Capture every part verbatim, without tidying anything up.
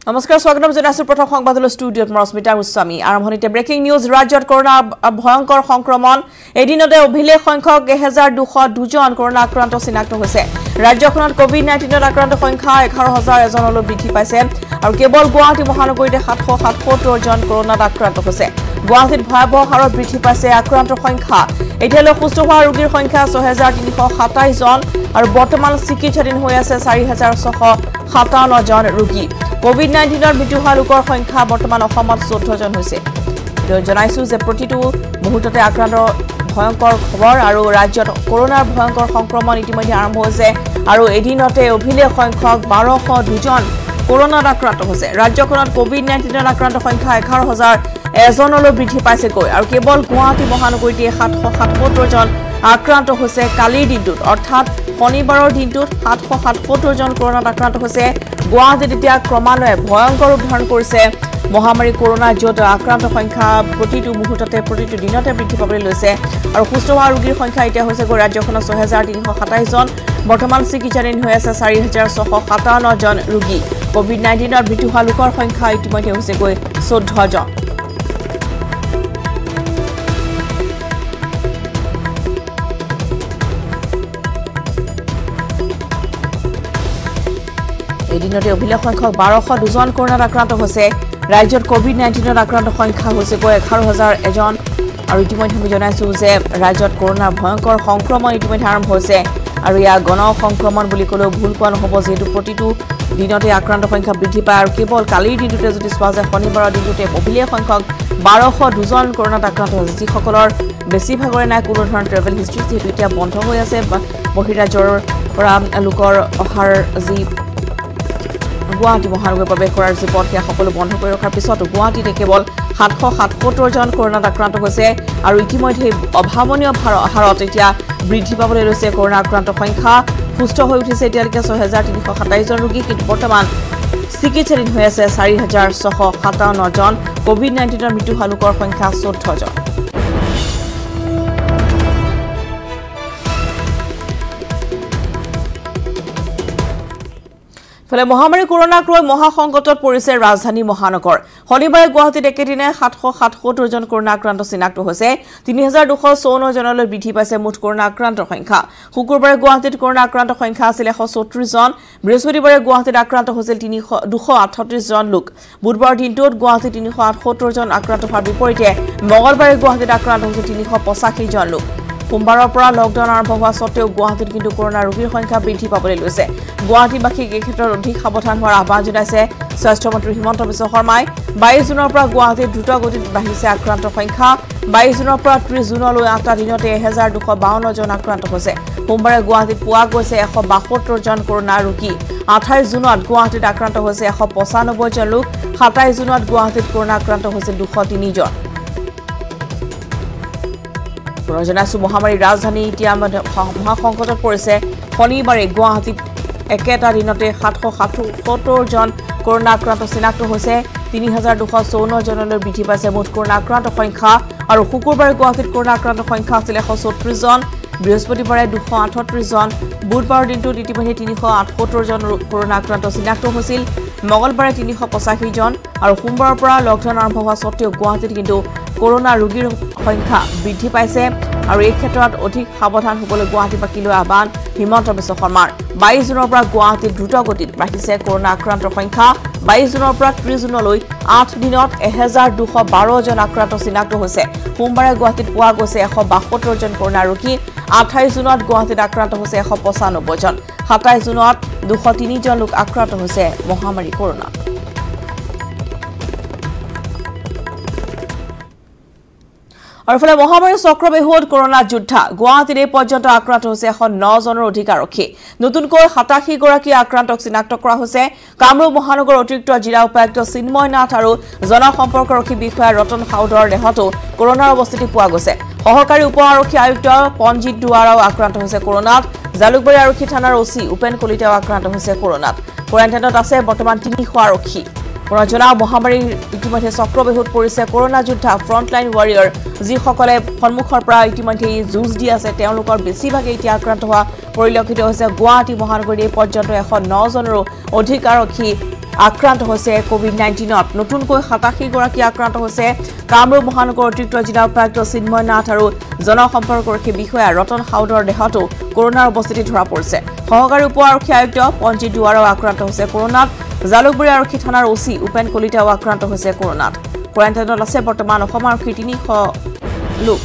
নমস্কাৰ স্বাগতম জনাইছো প্ৰথম সংবাদলৈ ষ্টুডিঅত মৰস্মিতা গোস্বামী আৰম্ভণিতে ব্ৰেকিং নিউজ ৰাজ্যত কৰোনা ভয়ংকৰ সংক্ৰমণ এদিনতে অভিলেখ সংখ্যক এক হাজাৰ দুশ দুই জন কৰোনা আক্ৰান্ত চিনাক্ত হৈছে ৰাজ্যখনত কোভিড নাইনটিন আক্ৰান্ত সংখ্যা এঘাৰ হাজাৰ এজনলৈ বৃদ্ধি পাইছে আৰু কেৱল গুৱাহাটী মহানগৰীতে সাতশ সাতসত্তৰ জন কৰোনাত আক্ৰান্ত হৈছে গুৱাহাটীত ভয়াবহ হাৰত বৃদ্ধি পাইছে আক্ৰান্তৰ সংখ্যা এতিয়ালৈ সুস্থ হোৱা ৰোগীৰ সংখ্যা ছয় হাজাৰ তিনিশ সাতাইছ জন আৰু বৰ্তমান চিকিৎসাধীন হৈ আছে চাৰি হাজাৰ ছশ সাতাৱন্ন জন ৰোগী কোভিড নাইনটিনৰ মৃত্যু হোৱা লোকৰ সংখ্যা বৰ্তমান অসমত চৈধ্য জন হৈছে জনাইছো যে প্ৰতিটো মুহূৰ্ততে আক্ৰান্ত ভয়ংকৰ খবৰ আৰু ৰাজ্যত কৰোনাৰ ভয়ংকৰ সংক্ৰমণ ইতিমধ্যে আৰম্ভ হৈছে আৰু এদিনতে অভিলেখ সংখ্যক বাৰশ দুই জন কৰোনাত আক্ৰান্ত হৈছে ৰাজ্যখনত কোভিড নাইনটিনৰ আক্ৰান্ত সংখ্যা এঘাৰ হাজাৰ এজনলৈ বৃদ্ধি পাইছেগৈ আৰু কেৱল গুৱাহাটী মহানগৰীতে সাতশ সাতসত্তৰ জন আক্ৰান্ত হৈছে কালিৰ দিনটোত অৰ্থাৎ শনিবাৰৰ দিনটোত সাতশ সাতসত্তৰ জন কৰোনাত আক্ৰান্ত হৈছে গুৱাহাটীত এতিয়া ক্ৰমান্বয়ে ভয়ংকৰ ৰূপ ধাৰণ কৰিছে মহামাৰী কৰোনা য'ত আক্ৰান্ত সংখ্যা প্ৰতিটো মুহূৰ্ততে প্ৰতিটো দিনতে বৃদ্ধি পাবলৈ লৈছে আৰু সুস্থ হোৱা ৰোগীৰ সংখ্যা এতিয়া হৈছে গৈ ৰাজ্যখনত ছয় হাজাৰ তিনিশ সাতাইছ জন বৰ্তমান চিকিৎসাধীন হৈ আছে চাৰি হাজাৰ ছশ সাতাৱন্ন জন ৰোগী কোভিড নাইনটিনৰ মৃত্যু হোৱা লোকৰ সংখ্যা ইতিমধ্যে হৈছে গৈ চৈধ্য জন এদিনতে অভিলেখ সংখ্যক বাৰশ দুজন কৰোনাত আক্ৰান্ত হৈছে ৰাজ্যত কোভিড নাইনটিনৰ আক্ৰান্ত সংখ্যা হৈছে গৈ এঘাৰ হাজাৰ এজন আৰু ইতিমধ্যে আমি জনাইছো যে ৰাজ্যত কৰোনাৰ ভয়ংকৰ সংক্ৰমণ ইতিমধ্যে আৰম্ভ হৈছে আৰু ইয়াৰ গণ সংক্ৰমণ বুলি ক'লেও ভুল কোৱা নহ'ব যিহেতু প্ৰতিটো দিনতে আক্ৰান্ত সংখ্যা বৃদ্ধি পায় আৰু কেৱল কালিৰ দিনটোতে যদি চোৱা যায় শনিবাৰৰ দিনটোতে অভিলেখ সংখ্যক বাৰশ দুজন কৰোনাত আক্ৰান্ত হৈছে যিসকলৰ বেছিভাগৰে নাই কোনো ধৰণৰ ট্ৰেভেল হিষ্ট্ৰী যিহেতু এতিয়া বন্ধ হৈ আছে বহিৰাজ্যৰ পৰা লোকৰ অহাৰ যি গুৱাহাটী মহানগৰ প্ৰৱেশ কৰাৰ যি পথ সেয়া সকলো বন্ধ কৰি ৰখাৰ পিছতো গুৱাহাটীতে কেৱল সাতশ সাতসত্তৰ জন কৰোনাত আক্ৰান্ত হৈছে আৰু ইতিমধ্যে অভাৱনীয় হাৰত এতিয়া বৃদ্ধি পাবলৈ লৈছে কৰোনা আক্ৰান্তৰ সংখ্যা সুস্থ হৈ উঠিছে এতিয়ালৈকে ছয় হাজাৰ তিনিশ সাতাইছ জন ৰোগী কিন্তু বৰ্তমান চিকিৎসাধীন হৈ আছে চাৰি হাজাৰ ছশ সাতাৱন্ন জন কোভিড নাইনটিনৰ মৃত্যু হোৱা লোকৰ সংখ্যা চৈধ্য জন ফলে মহামাৰী কৰোনাক লৈ মহাসংকটত পৰিছে ৰাজধানী মহানগৰ শনিবাৰে গুৱাহাটীত একেদিনাই সাতশ সাতসত্তৰ জন কৰোনা আক্ৰান্ত চিনাক্ত হৈছে তিনি হাজাৰ দুশ চৌৱন্ন জনলৈ বৃদ্ধি পাইছে মুঠ কৰোনা আক্ৰান্তৰ সংখ্যা শুকুৰবাৰে গুৱাহাটীত কৰোনা আক্ৰান্তৰ সংখ্যা আছিল এশ চৌত্ৰিছ জন বৃহস্পতিবাৰে গুৱাহাটীত আক্ৰান্ত হৈছিল দুশ আঠত্ৰিছ জন লোক বুধবাৰৰ দিনটোত গুৱাহাটীত তিনিশ আঠসত্তৰ জন আক্ৰান্ত হোৱাৰ বিপৰীতে মঙলবাৰে গুৱাহাটীত আক্ৰান্ত হৈছিল তিনিশ পঁচাশী জন লোক সোমবাৰৰ পৰা লকডাউন আৰম্ভ হোৱা স্বত্তেও গুৱাহাটীত কিন্তু কৰোনা ৰোগীৰ সংখ্যা বৃদ্ধি পাবলৈ লৈছে গুৱাহাটীবাসীক এই ক্ষেত্ৰত অধিক সাৱধান হোৱাৰ আহ্বান জনাইছে স্বাস্থ্যমন্ত্ৰী হিমন্ত বিশ্ব শৰ্মাই বাইছ জুনৰ পৰা গুৱাহাটীত দ্ৰুত গতিত বাঢ়িছে আক্ৰান্তৰ সংখ্যা বাইছ জুনৰ পৰা ত্ৰিছ জুনলৈ আঠটা দিনতে এহেজাৰ দুশ বাৱন্ন জন আক্ৰান্ত হৈছে সোমবাৰে গুৱাহাটীত পোৱা গৈছে এশ বাসত্তৰ জন কৰোনা ৰোগী আঠাইছ জুনত গুৱাহাটীত আক্ৰান্ত হৈছে এশ পঁচানব্বৈ জন লোক সাতাইছ জুনত গুৱাহাটীত কৰোনা আক্ৰান্ত হৈছে দুশ তিনি জন জনাইছো মহামাৰী ৰাজধানী এতিয়া মহাসংকটত পৰিছে শনিবাৰে গুৱাহাটীত একেটা দিনতে সাতশ সাতসত্তৰ জন কৰোনা আক্ৰান্ত চিনাক্ত হৈছে তিনি হাজাৰ দুশ চৌৱন্ন জনলৈ বৃদ্ধি পাইছে মুঠ কৰোনা আক্ৰান্ত সংখ্যা আৰু শুকুৰবাৰে গুৱাহাটীত কৰোনা আক্ৰান্ত সংখ্যা আছিল এশ চৌত্ৰিছ জন বৃহস্পতিবাৰে দুশ আঠত্ৰিছ জন বুধবাৰৰ দিনটোত ইতিমধ্যে তিনিশ আঠসত্তৰ জন কৰোনা আক্ৰান্ত চিনাক্ত হৈছিল মঙলবাৰে তিনিশ পঁচাশী জন আৰু সোমবাৰৰ পৰা লকডাউন আৰম্ভ হোৱা স্বত্তেও গুৱাহাটীত কিন্তু কৰোনা ৰোগীৰ সংখ্যা বৃদ্ধি পাইছে আৰু এই ক্ষেত্ৰত অধিক সাৱধান হ'বলৈ গুৱাহাটীবাসীলৈ আহ্বান হিমন্ত বিশ্ব শৰ্মাৰ বাইছ জুনৰ পৰা গুৱাহাটীত দ্ৰুত গতিত বাঢ়িছে কৰোনা আক্ৰান্তৰ সংখ্যা বাইছ জুনৰ পৰা ত্ৰিছ জুনলৈ আঠ দিনত এহেজাৰ দুশ বাৰ জন আক্ৰান্ত চিনাক্ত হৈছে সোমবাৰে গুৱাহাটীত পোৱা গৈছে এশ বাসত্তৰ জন কৰোনা ৰোগী আঠাইছ জুনত গুৱাহাটীত আক্ৰান্ত হৈছে এশ পঁচানব্বৈ জন সাতাইছ জুনত দুশ তিনি জন লোক আক্ৰান্ত হৈছে মহামাৰী কৰোনা আৰু ফলে মহামাৰী চক্ৰবেহুত কৰোনা যোদ্ধা গুৱাহাটীত এই পৰ্যন্ত আক্ৰান্ত হৈছে এশ ন জনৰ অধিক আৰক্ষী নতুনকৈ সাতাশী গৰাকী আক্ৰান্তক চিনাক্ত কৰা হৈছে কামৰূপ মহানগৰ অতিৰিক্ত জিলা উপায়ুক্ত চিন্ময় নাথ আৰু জনসম্পৰ্কৰক্ষী বিষয়া ৰতন সাউদৰ দেহতো কৰোনাৰ অৱস্থিতি পোৱা গৈছে সহকাৰী উপ আৰক্ষী আয়ুক্ত পঞ্জিত দুৱাৰাও আক্ৰান্ত হৈছে কৰোনাত জালুকবাৰী আৰক্ষী থানাৰ ওচি উপেন কলিতাও আক্ৰান্ত হৈছে কৰোনাত কোৱাৰেণ্টাইনত আছে বৰ্তমান তিনিশ আৰক্ষী পুনৰজনা মহামাৰীৰ ইতিমধ্যে চক্ৰবেহুত পৰিছে কৰোনা যোদ্ধা ফ্ৰণ্টলাইন ৱাৰিয়ৰ যিসকলে সন্মুখৰ পৰা ইতিমধ্যে যুঁজ দি আছে তেওঁলোকৰ বেছিভাগে এতিয়া আক্ৰান্ত হোৱা পৰিলক্ষিত হৈছে গুৱাহাটী মহানগৰীৰ পৰ্যন্ত এশ ন জনৰো অধিক আৰক্ষী আক্ৰান্ত হৈছে কোভিড নাইণ্টিনত নতুনকৈ সাতাশী গৰাকী আক্ৰান্ত হৈছে কামৰূপ মহানগৰ অতিৰিক্ত জিলা উপায়ুক্ত চিন্ময় নাথ আৰু জনসম্পৰ্কৰক্ষী বিষয়া ৰতন হাউদৰ দেহতো কৰোনাৰ উপস্থিতি ধৰা পৰিছে সহকাৰী উপ আৰক্ষী আয়ুক্ত পঞ্জিত দুৱাৰাও আক্ৰান্ত হৈছে কৰোনাত জালুকবাৰী আৰক্ষী থানাৰ ওচি উপেন কলিতাও আক্ৰান্ত হৈছে কৰোনাত কোৱাৰেণ্টাইনত আছে বৰ্তমান অসম আৰক্ষীৰ তিনিশ লোক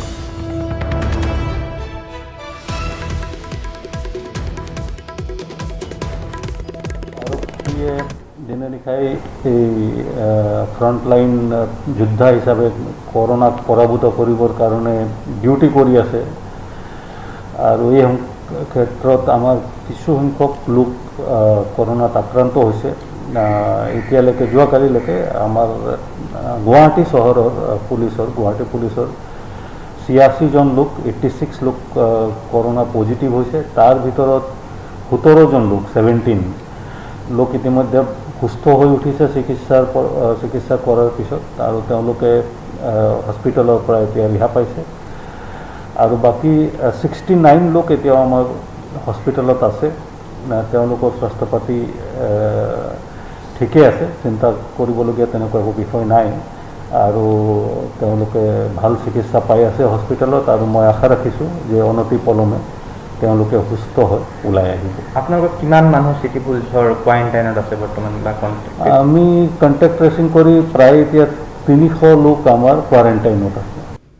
দিনে নিশাই এই ফ্ৰণ্টলাইন যোদ্ধা হিচাপে কৰোনাক পৰাভূত কৰিবৰ কাৰণে ডিউটি কৰি আছে আৰু এই ক্ষেত্ৰত আমাৰ কিছু সংখ্যক লোক কৰোনাত আক্ৰান্ত হৈছে এতিয়ালৈকে যোৱাকালিলৈকে আমাৰ গুৱাহাটী চহৰৰ পুলিচৰ গুৱাহাটী পুলিচৰ ছিয়াশী জন লোক এইট্টি ছিক্স লোক কৰোনা পজিটিভ হৈছে তাৰ ভিতৰত সোতৰ জন লোক ছেভেণ্টিন লোক ইতিমধ্যে সুস্থ হৈ উঠিছে চিকিৎসাৰ চিকিৎসা কৰাৰ পিছত আৰু তেওঁলোকে হস্পিটেলৰ পৰা এতিয়া ৰিহা পাইছে আৰু বাকী ছিক্সটি নাইন লোক এতিয়াও আমাৰ হস্পিটেলত আছে তেওঁলোকৰ স্বাস্থ্য পাতি ঠিকে আছে চিন্তা কৰিবলগীয়া তেনেকুৱা একো বিষয় নাই আৰু তেওঁলোকে ভাল চিকিৎসা পাই আছে হস্পিটেলত আৰু মই আশা ৰাখিছোঁ যে অনতি পলমে তেওঁলোকে সুস্থ হৈ ওলাই আহিব আপোনালোকৰ কিমান মানুহ চিটি পুলিচৰ কোৱাৰেণ্টাইনত আছে বৰ্তমান বা আমি কণ্টেক্ট ট্ৰেচিং কৰি প্ৰায় এতিয়া তিনিশ লোক আমাৰ কোৱাৰেণ্টাইনত আছে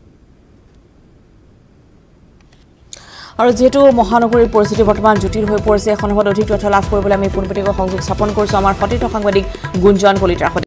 আৰু যেহেতু মহানগৰীৰ পৰিস্থিতি বৰ্তমান জটিল হৈ পৰিছে এখন সন্দৰ্ভত অধিক তথ্য লাভ কৰিবলৈ আমি পোনপটীয়াকৈ সংযোগ স্থাপন কৰিছোঁ আমাৰ সতীৰ্থ সাংবাদিক গুঞ্জন কলিতাৰ